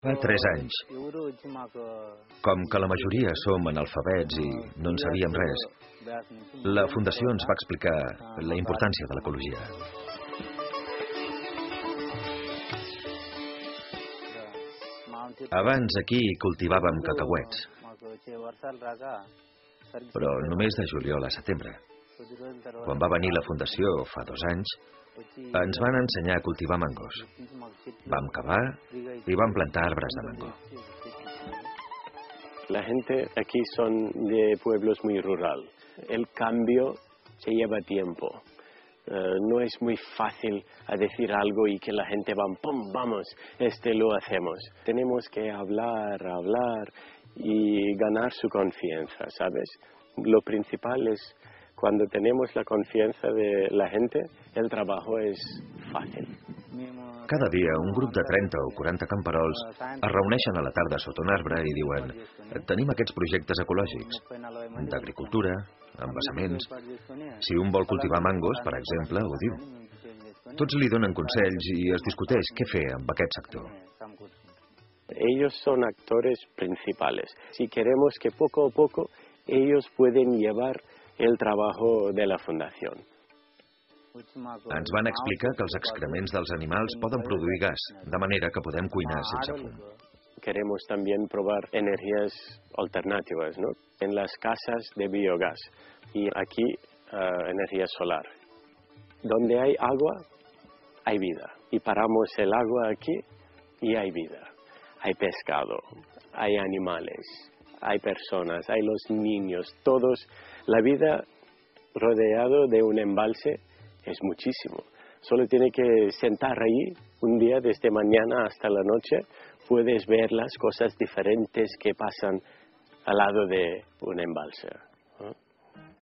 Fa 3 anys. Com que la majoria som analfabets i no en sabíem res, la Fundació ens va explicar la importància de l'ecologia. Abans aquí cultivàvem cacauets, però només de juliol a setembre. Quan va venir la Fundació fa 2 anys, ens van ensenyar a cultivar mangos. Vam cavar y vam plantar arbres de mango. La gente aquí son de pueblos muy rural. El cambio se lleva tiempo. No es muy fácil a decir algo y que la gente va, ¡pum! Vamos, lo hacemos. Tenemos que hablar y ganar su confianza, ¿sabes? Lo principal es, cuando tenemos la confianza de la gente, el trabajo es fàcil. Cada dia un grup de 30 o 40 camperols es reuneixen a la tarda sota un arbre i diuen: tenim aquests projectes ecològics, d'agricultura, embassaments. Si un vol cultivar mangos, per exemple, ho diu. Tots li donen consells i es discuteix què fer amb aquest sector. Ellos son actores principales. Si queremos que poco a poco ellos pueden llevar el trabajo de la fundación. Ens van explicar que els excrements dels animals poden produir gas, de manera que podem cuinar sense fum. Queremos también probar energías alternativas, ¿no? En las casas de biogás y aquí energía solar. Donde hay agua, hay vida. Y paramos el agua aquí y hay vida. Hay pescado, hay animales, hay personas, hay los niños, todos. La vida rodeado de un embalse es muchísimo. Solo tiene que sentar ahí un día desde mañana hasta la noche. Puedes ver las cosas diferentes que pasan al lado de un embalse.